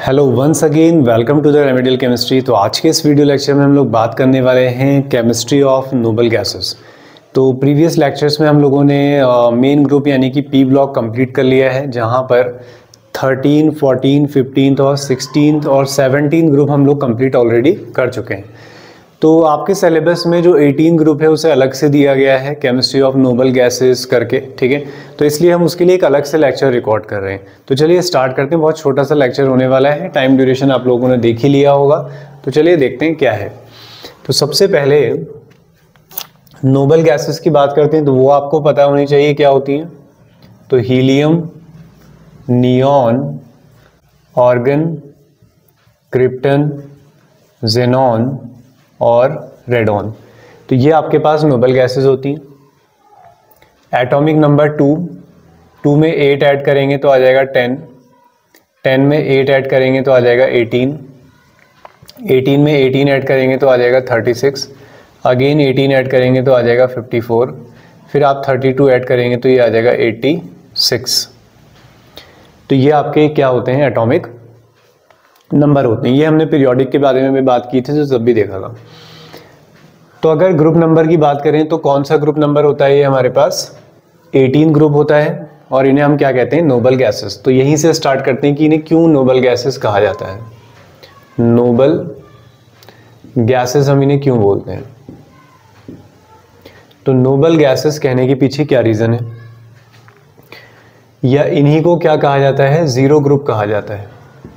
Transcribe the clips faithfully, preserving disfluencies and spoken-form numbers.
Hello once again, welcome to the remedial chemistry. तो आज के इस वीडियो लेक्चर में हम लोग बात करने वाले हैं केमिस्ट्री ऑफ नोबल गैसेस। तो प्रीवियस लेक्चर्स में हम लोगों ने मेन ग्रुप यानी कि पी ब्लॉक कंप्लीट कर लिया है, जहां पर थर्टीन, फोर्टीन, फिफ्टीन और सिक्सटीन और सेवनटीन ग्रुप हम लोग कंप्लीट ऑलरेडी कर चुके हैं। तो आपके सिलेबस में जो एटीन ग्रुप है उसे अलग से दिया गया है, केमिस्ट्री ऑफ नोबल गैसेस करके, ठीक है। तो इसलिए हम उसके लिए एक अलग से लेक्चर रिकॉर्ड कर रहे हैं। तो चलिए स्टार्ट करते हैं। बहुत छोटा सा लेक्चर होने वाला है, टाइम ड्यूरेशन आप लोगों ने देख ही लिया होगा। तो चलिए देखते हैं क्या है। तो सबसे पहले नोबल गैसेस की बात करते हैं, तो वो आपको पता होनी चाहिए क्या होती है। तो helium, neon, argon, krypton, xenon और रेडॉन। तो ये आपके पास नोबल गैसेस होती हैं। एटॉमिक नंबर टू, टू में एट ऐड करेंगे तो आ जाएगा टेन, टेन में एट ऐड करेंगे तो आ जाएगा एटीन, एटीन में एटीन ऐड करेंगे तो आ जाएगा thirty six, again eighteen add करेंगे तो आ जाएगा फिफ्टी फोर, फिर आप थर्टी टू ऐड करेंगे तो ये आ जाएगा एटी सिक्स। तो ये आपके क्या होते हैं, एटॉमिक नंबर होते हैं। ये हमने पीरियोडिक के बारे में भी बात की थी, तो तब भी देखा था। तो अगर ग्रुप नंबर की बात करें तो कौन सा ग्रुप नंबर होता है, ये हमारे पास एटीन ग्रुप होता है, और इन्हें हम क्या कहते हैं, नोबल गैसेस। तो यहीं से स्टार्ट करते हैं कि इन्हें क्यों नोबल गैसेस कहा जाता है। नोबल गैसेस हम इन्हें क्यों बोलते हैं। तो नोबल गैसेस कहने के पीछे क्या रीजन है, या इन्हीं को क्या कहा जाता है, जीरो ग्रुप कहा जाता है।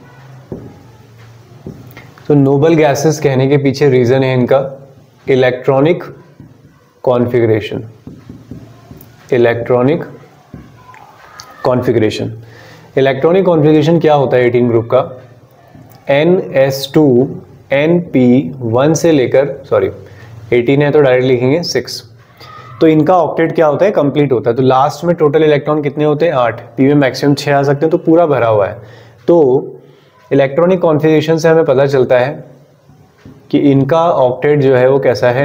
तो नोबल गैसेस कहने के पीछे रीजन है इनका electronic configuration. Electronic configuration electronic configuration क्या होता है एटीन ग्रुप का, N S two N P one से लेकर, सॉरी एटीन है तो डायरेक्ट लिखेंगे सिक्स। तो इनका ऑक्टेट क्या होता है, कंप्लीट होता है। तो लास्ट में टोटल इलेक्ट्रॉन कितने होते हैं, आठ। पी में मैक्सिमम छः आ सकते हैं, तो पूरा भरा हुआ है। तो इलेक्ट्रॉनिक कॉन्फ़िगरेशन से हमें पता चलता है कि इनका ऑक्टेट जो है वो कैसा है,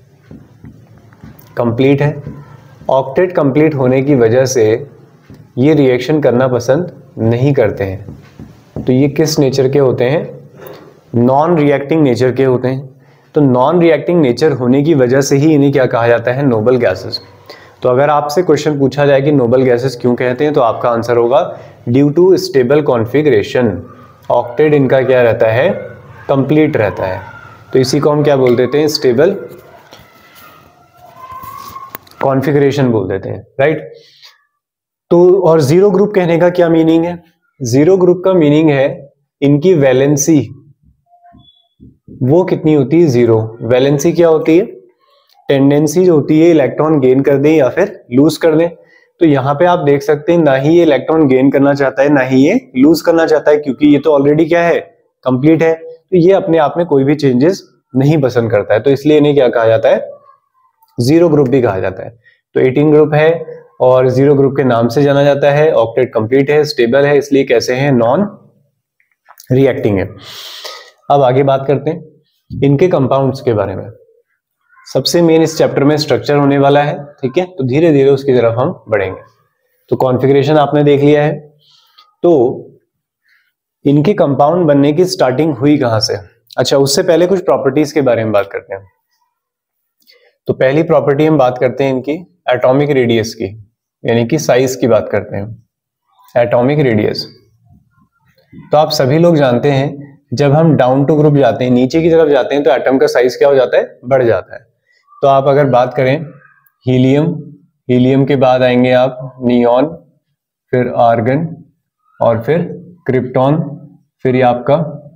कंप्लीट है। ऑक्टेट कंप्लीट होने की वजह से ये रिएक्शन करना पसंद नहीं करते हैं। तो ये किस नेचर के होते हैं, नॉन रिएक्टिंग नेचर के होते हैं। तो नॉन रिएक्टिंग नेचर होने की वजह से ही इन्हें क्या कहा जाता है, नोबल गैसेस। तो अगर आपसे क्वेश्चन पूछा जाए कि नोबल गैसेस क्यों कहते हैं, तो आपका आंसर होगा due to stable configuration. Octet इनका क्या रहता है, कंप्लीट रहता है। तो इसी को हम क्या बोल देते हैं, स्टेबल कॉन्फ़िगरेशन बोल देते हैं, राइट। तो और जीरो ग्रुप कहने का क्या मीनिंग है, जीरो ग्रुप का मीनिंग है इनकी वैलेंसी वो कितनी होती है, जीरो। वैलेंसी क्या होती है, टेंडेंसी जो होती है इलेक्ट्रॉन गेन कर दें या फिर लूज कर दें। तो यहाँ पे आप देख सकते हैं, ना ही ये इलेक्ट्रॉन गेन करना चाहता है, ना ही ये लूज करना चाहता है, क्योंकि ये तो ऑलरेडी क्या है, कंप्लीट है। तो ये अपने आप में कोई भी चेंजेस नहीं पसंद करता है। तो इसलिए इन्हें क्या कहा जाता है, जीरो ग्रुप भी कहा जाता है। तो एटीन ग्रुप है और जीरो ग्रुप के नाम से जाना जाता है। ऑक्टेट कंप्लीट है, स्टेबल है, इसलिए कैसे हैं, नॉन रिएक्टिंग है। अब आगे बात करते हैं इनके कंपाउंड्स के बारे में। सबसे मेन इस चैप्टर में स्ट्रक्चर होने वाला है, ठीक है। तो धीरे धीरे उसकी तरफ हम बढ़ेंगे। तो कॉन्फ़िगरेशन आपने देख लिया है। तो इनके कंपाउंड बनने की स्टार्टिंग हुई कहां से। अच्छा, उससे पहले कुछ प्रॉपर्टीज के बारे में बात करते हैं। तो पहली प्रॉपर्टी हम बात करते हैं इनकी एटॉमिक रेडियस की, यानी कि साइज की बात करते हैं, एटॉमिक रेडियस। तो आप सभी लोग जानते हैं, जब हम डाउन टू ग्रुप जाते हैं, नीचे की तरफ जाते हैं, तो एटम का साइज क्या हो जाता है, बढ़ जाता है। तो आप अगर बात करें हीलियम, हीलियम के बाद आएंगे आप नियॉन, फिर आर्गन, और फिर क्रिप्टॉन, फिर ये आपका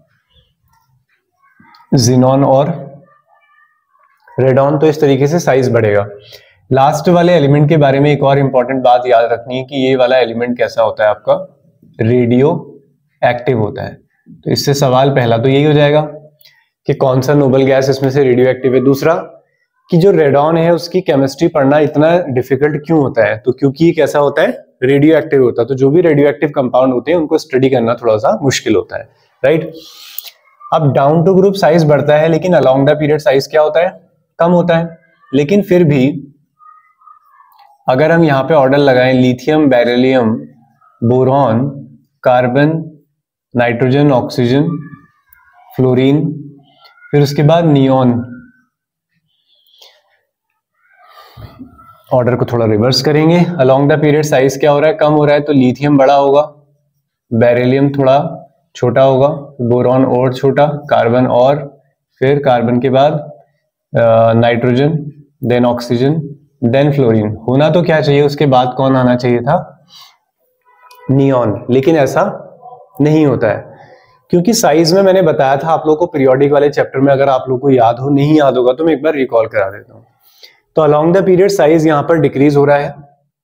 जिनॉन और रेडॉन। तो इस तरीके से साइज बढ़ेगा। लास्ट वाले एलिमेंट के बारे में एक और इंपॉर्टेंट बात याद रखनी है कि ये वाला एलिमेंट कैसा होता है आपका, रेडियो एक्टिव होता है। तो इससे सवाल पहला तो यही हो जाएगा कि कौन सा नोबल गैस इसमें से रेडियो एक्टिव है। दूसरा कि जो रेडॉन है उसकी केमिस्ट्री पढ़ना इतना डिफिकल्ट क्यों होता है, तो क्योंकि ये कैसा होता है, रेडियो एक्टिव होता है। तो जो भी रेडियो एक्टिव कंपाउंड होते हैं उनको स्टडी करना थोड़ा सा मुश्किल होता है, राइट। अब डाउन टू ग्रुप साइज बढ़ता है, लेकिन अलोंग द पीरियड साइज क्या होता है, कम होता है। लेकिन फिर भी अगर हम यहाँ पे ऑर्डर लगाएं lithium, beryllium, boron, carbon, nitrogen, oxygen, fluorine, फिर उसके बाद नियॉन। ऑर्डर को थोड़ा रिवर्स करेंगे। अलोंग द पीरियड साइज क्या हो रहा है, कम हो रहा है, तो लिथियम बड़ा होगा, बेरिलियम थोड़ा छोटा होगा, बोरॉन और छोटा, कार्बन और, फिर कार्बन के बाद nitrogen, then oxygen, then fluorine. होना तो क्या चाहिए उसके बाद कौन आना चाहिए था, नियॉन, लेकिन ऐसा नहीं होता है क्योंकि साइज में मैंने बताया था आप लोगों को पीरियोडिक वाले चैप्टर में, अगर आप लोगों को याद हो, नहीं याद होगा तो मैं एक बार रिकॉल करा देता हूं। तो अलोंग द पीरियड साइज यहां पर डिक्रीज हो रहा है।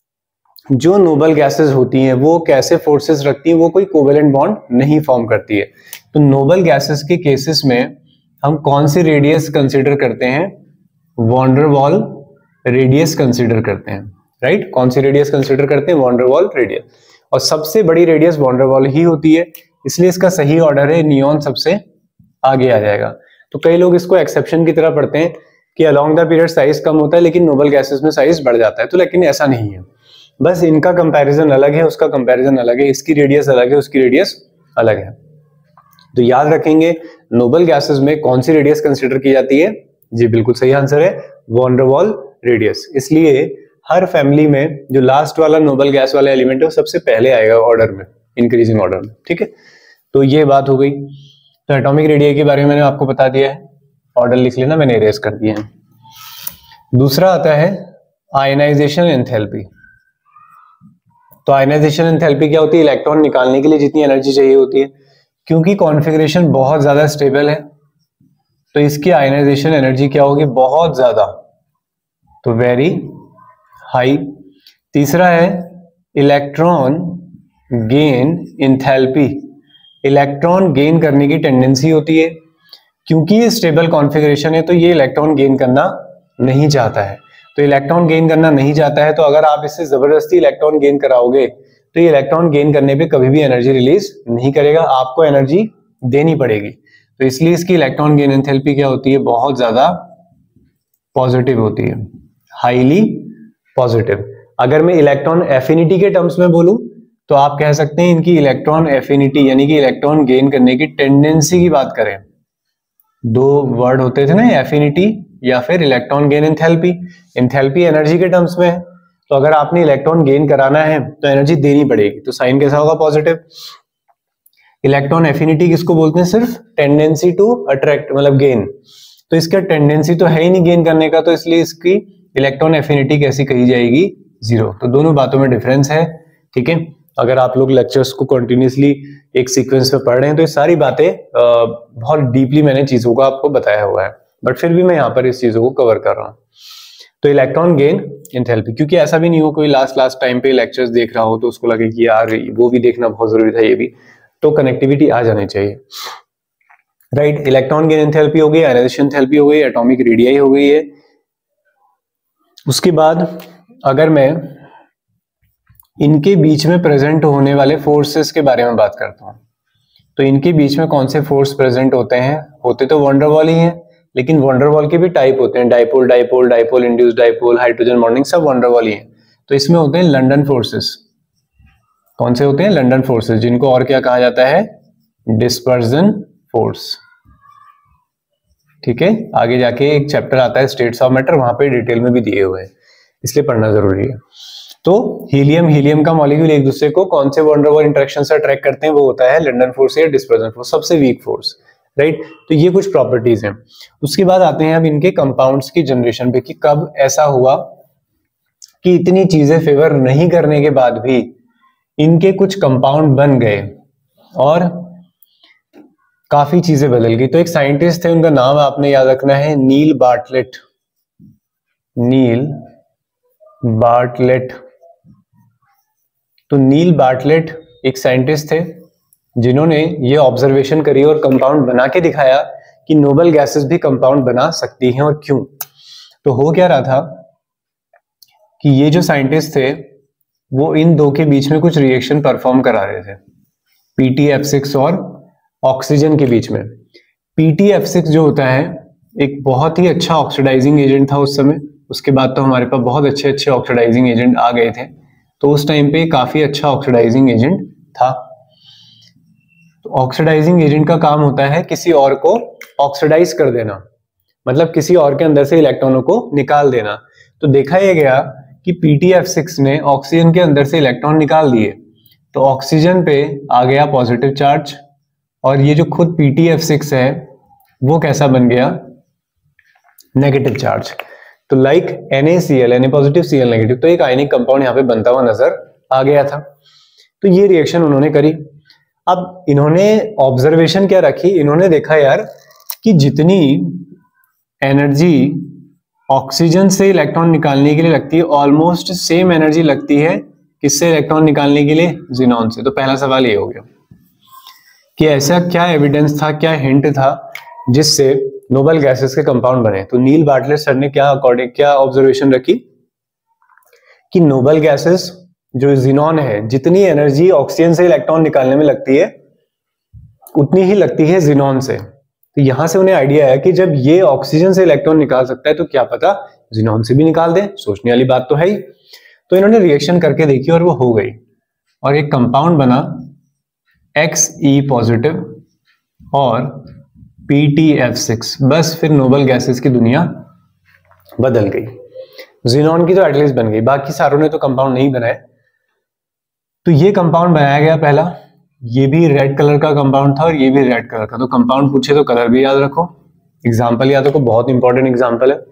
जो नोबल गैसेस होती हैं वो कैसे फोर्सेस रखती हैं, वो कोई कोवेलेंट बॉन्ड नहीं फॉर्म करती है। तो नोबल गैसेस के केसेस में हम कौन सी रेडियस कंसीडर करते हैं, van der Waals radius consider करते हैं, राइट। कौन सी रेडियस कंसीडर करते हैं, वॉन डेर वाल रेडियस, और सबसे बड़ी रेडियस वॉन डेर वाल ही होती है, इसलिए इसका सही ऑर्डर है नियॉन सबसे आगे आ जाएगा। तो कई लोग इसको एक्सेप्शन की तरह पढ़ते हैं कि अलोंग द पीरियड साइज कम होता है लेकिन नोबल गैसेस में साइज बढ़ जाता है, तो लेकिन ऐसा नहीं है, बस इनका कंपैरिजन अलग है, उसका कंपैरिजन अलग है, इसकी रेडियस अलग है, उसकी रेडियस अलग है। तो याद रखेंगे नोबल गैसेस में कौन सी रेडियस कंसीडर की जाती है, जी बिल्कुल सही आंसर है वॉन डेर वाल रेडियस। इसलिए हर फैमिली में जो लास्ट वाला नोबल गैस वाला एलिमेंट है वो सबसे पहले आएगा ऑर्डर में, इंक्रीजिंग ऑर्डर में, ठीक है। तो ये बात हो गई। तो एटॉमिक रेडियस के बारे में मैंने आपको बता दिया है, ऑर्डर लिख लेना, मैंने इरेज कर दिया है। दूसरा आता है आयनाइजेशन एंथैल्पी। तो आयनाइजेशन एंथैल्पी क्या होती है, इलेक्ट्रॉन निकालने के लिए जितनी एनर्जी चाहिए होती है, क्योंकि कॉन्फ़िगरेशन बहुत ज्यादा स्टेबल है तो इसकी आयनाइजेशन एनर्जी क्या होगी, बहुत ज्यादा, तो वेरी हाई। तीसरा है electron gain enthalpy. Electron gain करने की टेंडेंसी होती है, क्योंकि ये स्टेबल कॉन्फ़िगरेशन है तो ये इलेक्ट्रॉन गेन करना नहीं चाहता है। तो इलेक्ट्रॉन गेन करना नहीं चाहता है तो अगर आप इससे जबरदस्ती इलेक्ट्रॉन गेन कराओगे तो ये इलेक्ट्रॉन गेन करने पे कभी भी एनर्जी रिलीज नहीं करेगा, आपको एनर्जी देनी पड़ेगी। तो इसलिए इसकी इलेक्ट्रॉन गेन एंथैल्पी क्या होती है, बहुत ज्यादा पॉजिटिव होती है, हाईली पॉजिटिव। अगर मैं इलेक्ट्रॉन एफिनिटी के टर्म्स में बोलूं तो आप कह सकते हैं इनकी इलेक्ट्रॉन एफिनिटी यानी कि इलेक्ट्रॉन गेन करने की टेंडेंसी की बात करें, दो वर्ड होते थे ना, एफिनिटी या फिर electron gain enthalpy. Enthalpy energy के टर्म्स में है, तो अगर आपने इलेक्ट्रॉन गेन कराना है तो एनर्जी देनी पड़ेगी, तो साइन कैसा होगा, पॉजिटिव। इलेक्ट्रॉन एफिनिटी किसको बोलते हैं, सिर्फ टेंडेंसी टू अट्रैक्ट मतलब गेन, तो इसका टेंडेंसी तो है ही नहीं गेन करने का, तो इसलिए इसकी इलेक्ट्रॉन एफिनिटी कैसी कही जाएगी, जीरो। तो दोनों बातों में डिफरेंस है, ठीक है। अगर आप लोग लेक्चर्स को कंटिन्यूसली एक सीक्वेंस में पढ़ रहे हैं तो ये सारी बातें बहुत डीपली मैंने चीजों को आपको बताया हुआ है, बट फिर भी मैं यहाँ पर इस चीजों को कवर कर रहा हूँ। तो इलेक्ट्रॉन गेन एंथैल्पी, क्योंकि ऐसा भी नहीं हो कोई लास्ट लास्ट टाइम पे लेक्चर्स देख रहा हो तो उसको लगे कि यार वो भी देखना बहुत जरूरी था, ये भी, तो कनेक्टिविटी आ जानी चाहिए, राइट। इलेक्ट्रॉन गेन एंथैल्पी हो गई, आयनाइजेशन एंथैल्पी हो गई, एटॉमिक रेडियाई हो गई है। उसके बाद अगर मैं इनके बीच में प्रेजेंट होने वाले फोर्सेस के बारे में बात करता हूं, तो इनके बीच में कौन से फोर्स प्रेजेंट होते हैं, होते तो वॉन डेर वाल ही हैं, लेकिन वॉन डेर वाल के भी टाइप होते हैं, dipole dipole dipole induced dipole, hydrogen bonding, सब वॉन डेर वाल ही हैं। तो इसमें होते हैं लंडन फोर्सेस। कौन से होते हैं, लंडन फोर्सेस, जिनको और क्या कहा जाता है, डिस्पर्जन फोर्स, ठीक है। आगे जाके एक चैप्टर आता है स्टेट्स ऑफ मैटर, वहां पे डिटेल में भी दिए हुए हैं, इसलिए पढ़ना जरूरी है। तो हीलियम हीलियम का मॉलिक्यूल एक दूसरे को कौन से वॉन डेर वाल इंटरेक्शन से अट्रैक्ट करते हैं, वो होता है लंडन फोर्स या डिस्पर्जन फोर्स, सबसे वीक फोर्स, राइट। तो ये कुछ प्रॉपर्टीज हैं। उसके बाद आते हैं अब इनके कंपाउंड्स की जनरेशन पे, कि कब ऐसा हुआ कि इतनी चीजें फेवर नहीं करने के बाद भी इनके कुछ कंपाउंड बन गए और काफी चीजें बदल गई। तो एक साइंटिस्ट थे, उनका नाम आपने याद रखना है, नील बार्टलेट, नील बार्टलेट। तो नील बार्टलेट एक साइंटिस्ट थे जिन्होंने ये ऑब्जर्वेशन करी और कंपाउंड बना के दिखाया कि नोबल गैसेस भी कंपाउंड बना सकती हैं, और क्यों। तो हो क्या रहा था कि ये जो साइंटिस्ट थे वो इन दो के बीच में कुछ रिएक्शन परफॉर्म करा रहे थे, पी टी एफ सिक्स और ऑक्सीजन के बीच में। पी टी एफ सिक्स जो होता है एक बहुत ही अच्छा ऑक्सीडाइजिंग एजेंट था उस समय, उसके बाद तो हमारे पास बहुत अच्छे अच्छे ऑक्सीडाइजिंग एजेंट आ गए थे, तो उस टाइम पे काफी अच्छा ऑक्सीडाइजिंग एजेंट था। तो ऑक्सीडाइजिंग एजेंट का काम होता है किसी और को ऑक्सीडाइज कर देना, मतलब किसी और के अंदर से इलेक्ट्रॉनों को निकाल देना। तो देखा यह गया कि पी टी एफ सिक्स ने ऑक्सीजन के अंदर से इलेक्ट्रॉन निकाल दिए, तो ऑक्सीजन पे आ गया पॉजिटिव चार्ज, और ये जो खुद पी टी एफ सिक्स है वो कैसा बन गया, नेगेटिव चार्ज। तो like N A C L, N A positive C L negative, तो एक आयनिक कंपाउंड यहाँ पे बनता हुआ नजर आ गया था। तो ये रिएक्शन उन्होंने करी। अब इन्होंने ऑब्जर्वेशन क्या रखी, इन्होंने देखा यार कि जितनी एनर्जी ऑक्सीजन से इलेक्ट्रॉन निकालने के लिए लगती है, ऑलमोस्ट सेम एनर्जी लगती है किससे इलेक्ट्रॉन निकालने के लिए, जिनॉन से। तो पहला सवाल ये हो गया कि ऐसा क्या एविडेंस था, क्या हिंट था जिससे नोबल गैसेस के कंपाउंड बने। तो नील बार्टलेट सर ने क्या अकॉर्डिंग क्या ऑब्जर्वेशन रखी कि नोबल गैसेस जो जिनॉन है, जितनी एनर्जी ऑक्सीजन से इलेक्ट्रॉन निकालने में लगती है उतनी ही लगती है जिनॉन से। तो यहां से उन्हें आइडिया है कि जब ये ऑक्सीजन से इलेक्ट्रॉन निकाल सकता है तो क्या पता जिनॉन से भी निकाल दे, सोचने वाली बात तो है ही। तो इन्होंने रिएक्शन करके देखी और वो हो गई, और एक कंपाउंड बना एक्स ई पॉजिटिव और पी टी एफ सिक्स। बस फिर नोबल गैसेस की दुनिया बदल गई। जिनॉन की तो एटलीस्ट बन गई, बाकी सारों ने तो कंपाउंड नहीं बनाए। तो ये कंपाउंड बनाया गया पहला, ये भी रेड कलर का कंपाउंड था और ये भी रेड कलर का। तो कंपाउंड पूछे तो कलर भी याद रखो, एग्जाम्पल याद रखो, बहुत इंपॉर्टेंट एग्जाम्पल है।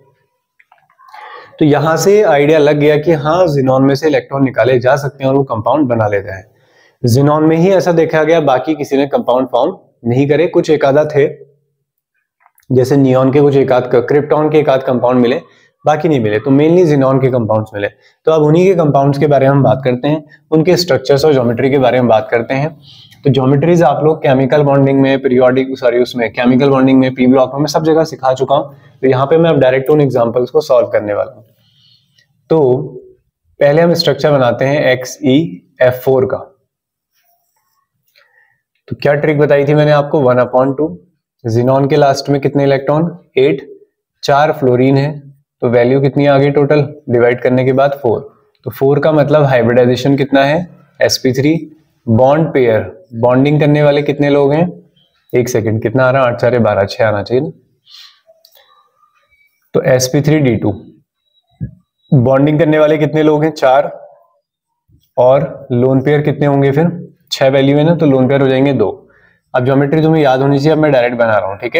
तो यहां से आइडिया लग गया कि हाँ जिनॉन में से इलेक्ट्रॉन निकाले जा सकते हैं और वो कंपाउंड बना लेता है। जिनॉन में ही ऐसा देखा गया, बाकी किसी ने कंपाउंड फॉर्म नहीं करे। कुछ एकादा थे, जैसे नियॉन के कुछ एकाध, क्रिप्टॉन के एकाध कंपाउंड मिले, बाकी नहीं मिले। तो मेनली जिनॉन के कंपाउंड्स मिले। तो अब उन्हीं के कंपाउंड्स के बारे में हम बात करते हैं, उनके स्ट्रक्चर्स और ज्योमेट्री के बारे में बात करते हैं। तो ज्योमेट्रीज आप लोग केमिकल बॉन्डिंग में, पीरियोडिक सॉरी उसमें केमिकल बॉन्डिंग में, पी ब्लॉक में मैं सब जगह सिखा चुका हूं। तो यहाँ पे मैं अब डायरेक्ट उन एग्जांपल्स को सॉल्व करने वाला हूँ। तो पहले हम स्ट्रक्चर बनाते हैं एक्स ई एफ फोर का। तो क्या ट्रिक बताई थी मैंने आपको, वन अपॉन टू, जिनॉन के लास्ट में कितने इलेक्ट्रॉन, एट, चार फ्लोरीन है, तो वैल्यू कितनी आ गई टोटल, डिवाइड करने के बाद फोर। तो फोर का मतलब हाइब्रिडाइजेशन कितना है, S P three. Bond pair, bonding करने वाले कितने लोग हैं, एक सेकेंड कितना आ रहा है, आठ चार बारह, छह आना चाहिए ना। तो S P three D two, bonding करने वाले कितने लोग हैं, चार, और लोन पेयर कितने होंगे फिर, छह वैल्यू है ना, तो लोन पेयर हो जाएंगे दो। अब ज्योमेट्री तुम्हें याद होनी चाहिए, अब मैं डायरेक्ट बना रहा हूं, ठीक है,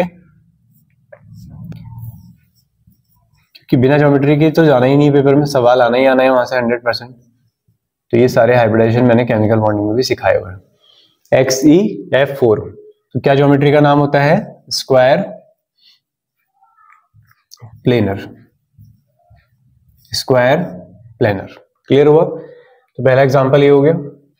कि बिना ज्योमेट्री के तो जाना ही नहीं, पेपर में सवाल आना ही आना है वहां से हंड्रेड परसेंट। तो ये सारे हाइब्रिडाइजेशन मैंने केमिकल बॉन्डिंग में भी सिखाए हुए हैं। एक्स ई एफ फोर, तो क्या ज्योमेट्री का नाम होता है, square planar, square planar. Clear हुआ। तो पहला एग्जांपल ये हो गया।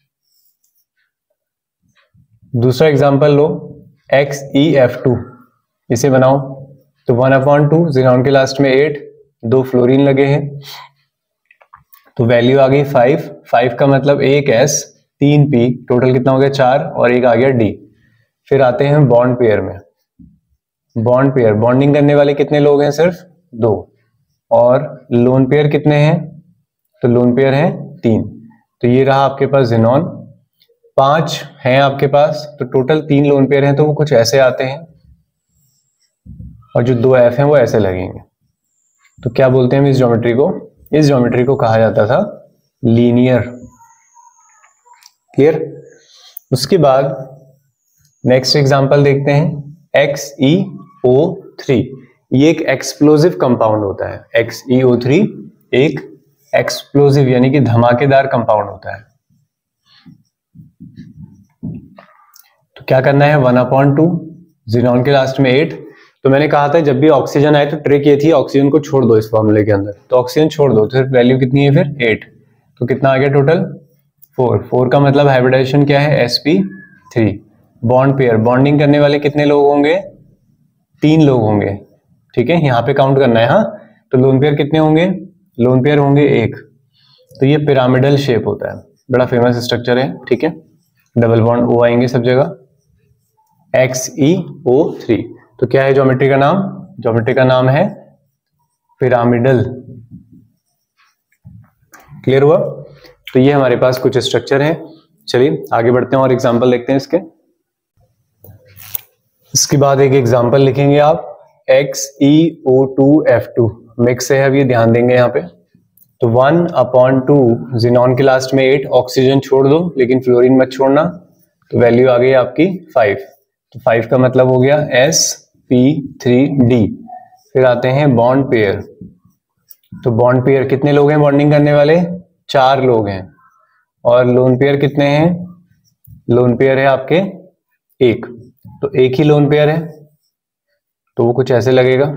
दूसरा एग्जांपल लो, एक्स ई एफ टू, इसे बनाओ। तो वन अपॉन टू, जिनॉन के लास्ट में एट, दो फ्लोरीन लगे हैं, तो वैल्यू आ गई फाइव। फाइव का मतलब एक एस, तीन पी, टोटल कितना हो गया चार, और एक आ गया डी। फिर आते हैं बॉन्ड पेयर में। बॉन्ड पेयर, बॉन्डिंग करने वाले कितने लोग हैं, सिर्फ दो, और लोन पेयर कितने हैं, तो लोन पेयर हैं तीन। तो ये रहा आपके पास जिनॉन, पांच हैं आपके पास, तो टोटल तीन लोन पेयर हैं, तो वो कुछ ऐसे आते हैं, और जो दो एफ हैं वो ऐसे लगेंगे। तो क्या बोलते हैं हम इस ज्योमेट्री को, इस ज्योमेट्री को कहा जाता था लीनियर। क्लियर। उसके बाद नेक्स्ट एग्जांपल देखते हैं, एक्स ई ओ थ्री। ये एक एक्सप्लोजिव कंपाउंड होता है। एक्स ई ओ थ्री एक एक्सप्लोजिव यानी कि धमाकेदार कंपाउंड होता है। तो क्या करना है, वन अपॉन टू, जिनॉन के लास्ट में एट। तो मैंने कहा था जब भी ऑक्सीजन आए तो ट्रिक ये थी, ऑक्सीजन को छोड़ दो इस फॉर्मूले के अंदर। तो ऑक्सीजन छोड़ दो, तो वैल्यू कितनी है फिर, एट। तो कितना आ गया टोटल, फोर। फोर का मतलब हाइब्रिडाइजेशन क्या है, S P three. Bond pair, bonding करने वाले कितने लोग होंगे, तीन लोग होंगे, ठीक है, यहाँ पे काउंट करना है। हाँ, तो लोन पेयर कितने होंगे, लोन पेयर होंगे एक। तो ये पिरामिडल शेप होता है, बड़ा फेमस स्ट्रक्चर है, ठीक है। डबल बॉन्ड ओ आएंगे सब जगह, एक्स ई ओ थ्री। तो क्या है ज्योमेट्री का नाम, ज्योमेट्री का नाम है पिरामिडल। क्लियर हुआ। तो ये हमारे पास कुछ स्ट्रक्चर है। चलिए आगे बढ़ते हैं और एग्जांपल देखते हैं इसके। इसके बाद एक एग्जांपल लिखेंगे आप, X E O two F two mix है, अब ये ध्यान देंगे यहाँ पे। तो वन अपॉन टू, जिनॉन के लास्ट में एट, ऑक्सीजन छोड़ दो लेकिन फ्लोरीन मत छोड़ना, तो वैल्यू आ गई आपकी फाइव। तो फाइव का मतलब हो गया एस पी थ्री डी। फिर आते हैं बॉन्ड पेयर। तो बॉन्ड पेयर कितने लोग हैं बॉन्डिंग करने वाले? चार लोग हैं। और लोन पेयर कितने हैं? लोन पेयर है आपके एक, तो एक ही लोन पेयर है, तो वो कुछ ऐसे लगेगा।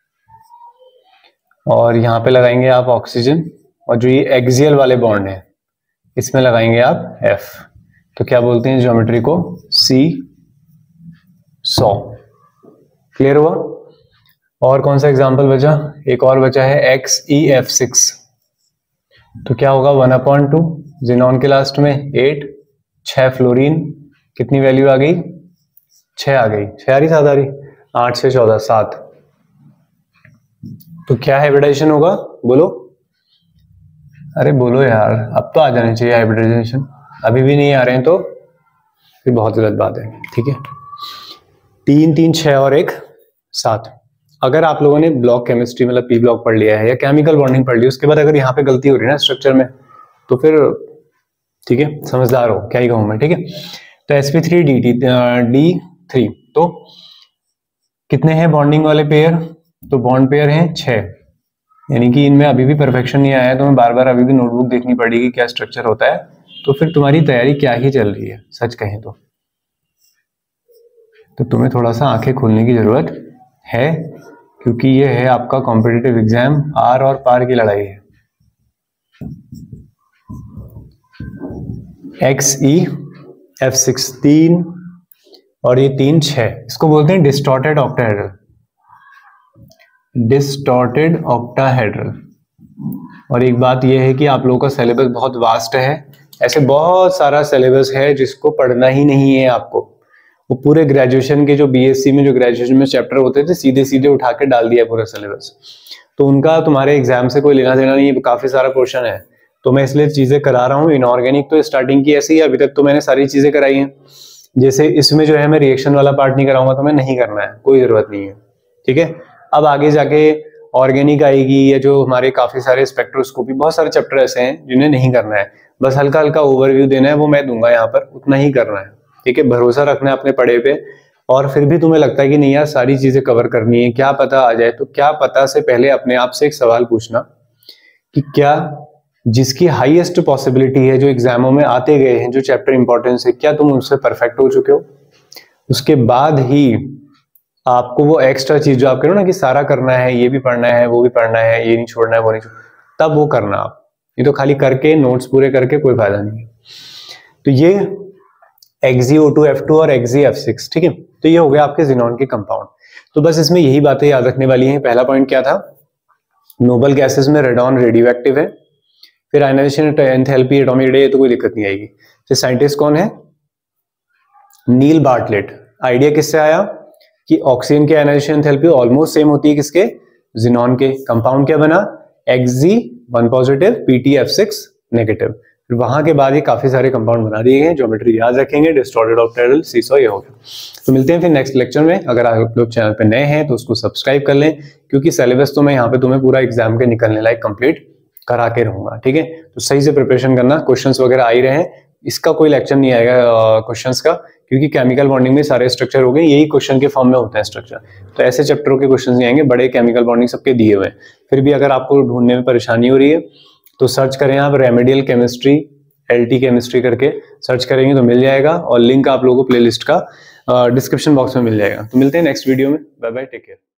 और यहां पे लगाएंगे आप ऑक्सीजन, और जो ये एक्सियल वाले बॉन्ड है इसमें लगाएंगे आप एफ। तो क्या बोलते हैं ज्योमेट्री को? सी सौ। क्लियर हुआ? और कौन सा एग्जांपल बचा? एक और बचा है एक्स ई एफ सिक्स। तो क्या होगा? वन अपॉन टू, जिनॉन के लास्ट में एट, छह फ्लोरीन, कितनी वैल्यू आ गई? छह आ गई। छह आ रही, सात आ रही? आठ से चौदह, सात। तो क्या हाइब्रिडाइजेशन होगा? बोलो, अरे बोलो यार, अब तो आ जाने चाहिए हाइब्रिडाइजेशन। अभी भी नहीं आ रहे हैं तो फिर बहुत गलत बात है। ठीक है, तीन तीन छह और एक सात। अगर आप लोगों ने ब्लॉक केमिस्ट्री मतलब पी ब्लॉक पढ़ लिया है या केमिकल बॉन्डिंग पढ़ ली, उसके बाद अगर यहाँ पे गलती हो रही है ना स्ट्रक्चर में, तो फिर ठीक है, समझदार हो, क्या ही कहूं मैं। ठीक है, तो S P three D T D three, तो कितने हैं बॉन्डिंग वाले पेयर? तो बॉन्ड पेयर हैं छह, यानी कि इनमें अभी भी परफेक्शन नहीं आया है, तुम्हें बार बार अभी भी नोटबुक देखनी पड़ेगी क्या स्ट्रक्चर होता है। तो फिर तुम्हारी तैयारी क्या ही चल रही है सच कहें तो। तो तुम्हें थोड़ा सा आंखें खोलने की जरूरत है, क्योंकि ये है आपका कॉम्पिटिटिव एग्जाम, आर और पार की लड़ाई है। एक्स ई एफ सिक्स तीन, और ये तीन छह, इसको बोलते हैं डिस्टॉर्टेड ऑक्टाहेड्रल। Distorted octahedral. और एक बात यह है कि आप लोगों का सिलेबस बहुत वास्ट है, ऐसे बहुत सारा सिलेबस है जिसको पढ़ना ही नहीं है आपको। वो पूरे ग्रेजुएशन के जो बीएससी में जो ग्रेजुएशन में चैप्टर होते थे, सीधे सीधे उठा के डाल दिया पूरा सिलेबस। तो उनका तुम्हारे एग्जाम से कोई लेना देना नहीं है, काफी सारा क्वेश्चन है। तो मैं इसलिए चीजें करा रहा हूँ। इनऑर्गेनिक तो स्टार्टिंग की ऐसी है, अभी तक तो मैंने सारी चीजें कराई हैं। जैसे इसमें जो है मैं रिएक्शन वाला पार्ट नहीं कराऊंगा, तो मैं नहीं करना है, कोई जरूरत नहीं है। ठीक है, अब आगे जाके ऑर्गेनिक आएगी, या जो हमारे काफी सारे स्पेक्ट्रोस्कोपी, बहुत सारे चैप्टर ऐसे हैं जिन्हें नहीं करना है, बस हल्का हल्का ओवरव्यू देना है, वो मैं दूंगा यहाँ पर, उतना ही करना है। ठीक है, भरोसा रखना है अपने पढ़े पे। और फिर भी तुम्हें लगता है कि नहीं यार सारी चीजें कवर करनी है, क्या पता आ जाए, तो क्या पता से पहले अपने आप से एक सवाल पूछना कि क्या जिसकी हाईएस्ट पॉसिबिलिटी है, जो एग्जामों में आते गए हैं, जो चैप्टर इंपॉर्टेंस है, क्या तुम उससे परफेक्ट हो चुके हो? उसके बाद ही आपको वो एक्स्ट्रा चीज जो आप करो ना कि सारा करना है, ये भी पढ़ना है, वो भी पढ़ना है, ये नहीं छोड़ना है, वो नहीं छोड़ना, तब वो करना आप। ये तो खाली करके नोट्स पूरे करके कोई फायदा नहीं है। तो ये X E O two F two और एक्स ई एफ सिक्स, ठीक है, तो ये हो गया आपके जिनॉन के कंपाउंड। तो बस इसमें यही बातें याद रखने वाली हैं। पहला पॉइंट क्या था? नोबल गैसेस में रेडॉन रेडियो एक्टिव है। फिर आयनाइजेशन एंथैल्पी एटॉमिक रेडियस, तो कोई दिक्कत नहीं आएगी। फिर साइंटिस्ट कौन है? नील बार्टलेट। आइडिया किससे आया कि ऑक्सीजन की आयनाइजेशन एंथैल्पी ऑलमोस्ट सेम होती है किसके? जिनॉन के। कंपाउंड क्या बना? X G one positive, P T F six negative. फिर वहां के बाद ये काफी सारे कंपाउंड बना दिए गए, ज्योमेट्री याद रखेंगे, डिस्टॉर्टेड ऑक्टाहेड्रल, सीसॉ, ये हो गया। तो मिलते हैं फिर नेक्स्ट लेक्चर में। अगर आप लोग चैनल पे नए हैं तो उसको सब्सक्राइब कर लें, क्योंकि सिलेबस तो मैं यहाँ पे तुम्हें पूरा एग्जाम के निकलने लायक कंप्लीट करा के रहूंगा। ठीक है, तो सही से प्रिपरेशन करना, क्वेश्चंस वगैरह आ ही रहे हैं, इसका कोई लेक्चर नहीं आएगा क्वेश्चंस का, क्योंकि केमिकल बॉन्डिंग में सारे स्ट्रक्चर हो गए, यही क्वेश्चन के फॉर्म में होते हैं स्ट्रक्चर। तो ऐसे चैप्टरों के क्वेश्चंस नहीं आएंगे, बड़े केमिकल बॉन्डिंग सबके दिए हुए हैं। फिर भी अगर आपको ढूंढने में परेशानी हो रही है तो सर्च करें आप रेमेडियल केमिस्ट्री, एलटी केमिस्ट्री करके सर्च करेंगे तो मिल जाएगा, और लिंक आप लोगों को प्लेलिस्ट का डिस्क्रिप्शन बॉक्स में मिल जाएगा। तो मिलते हैं नेक्स्ट वीडियो में, बाय बाय, टेक केयर।